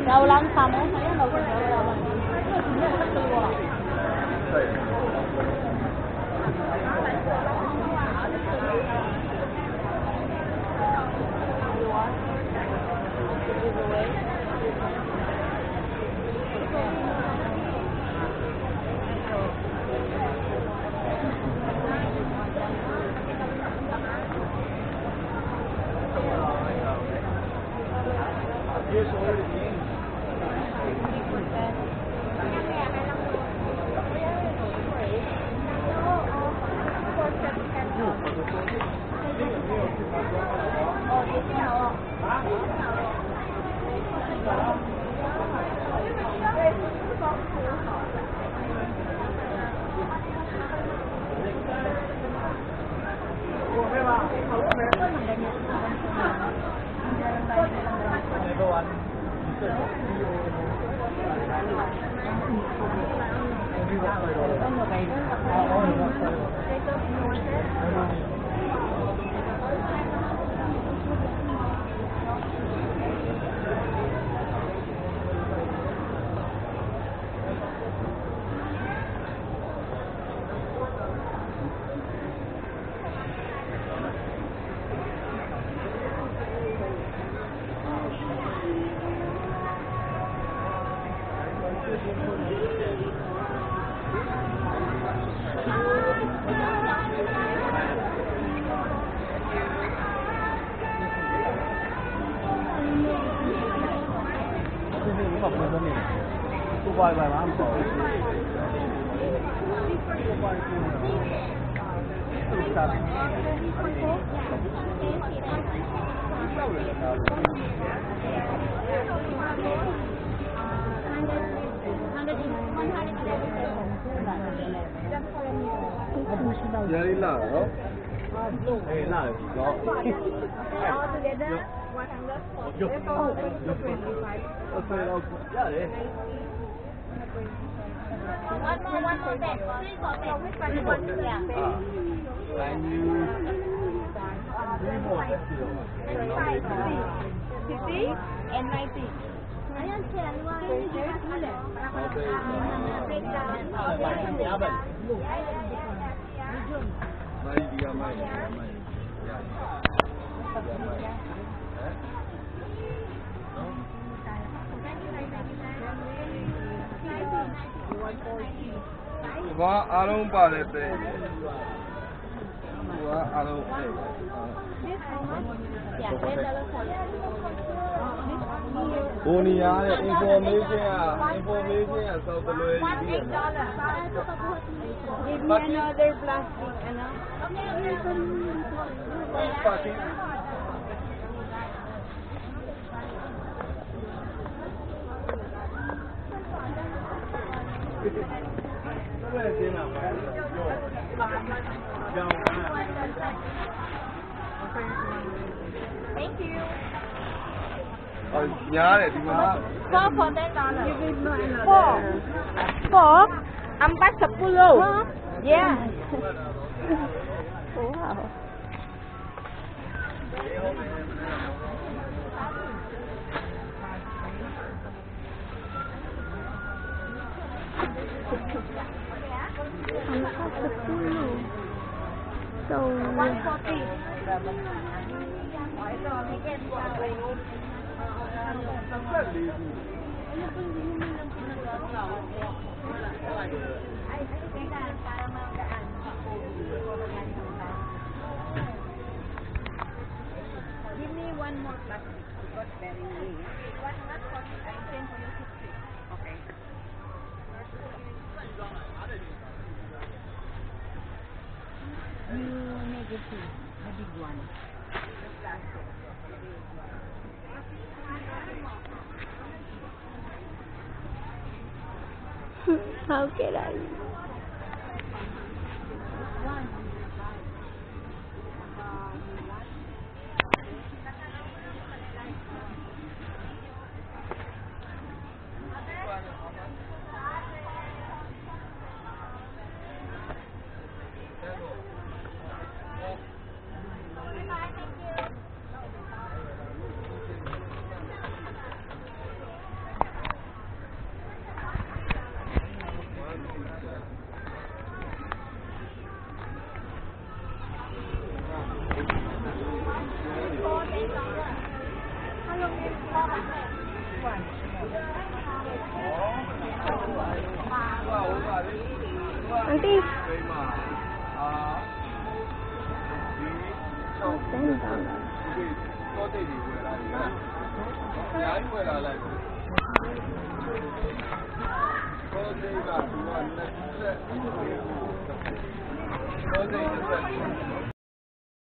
Naulan kamu, saya nggak usah jauh-jauh. Very low. Hey, low. All together, 125. One more day. Three more days. Yeah. And you. 3 more. 50 and 90. Ayan siya, lumayan niyo sila. Mari dia mai. Wah, arong pare te. Wah, arong. Bonia information so the loy. Give me another plastic, ano? Packing. Thank you. Nhớ để đi mà. Four for $10. Four. 410. Yeah. Wow. So 140. Give me one more plastic because very late. 140, I send for you 60. Okay. You make it two, the big one. how can I? Auntie. 真的。多这里回来，哪一回来了？多这个，多这个，多这个。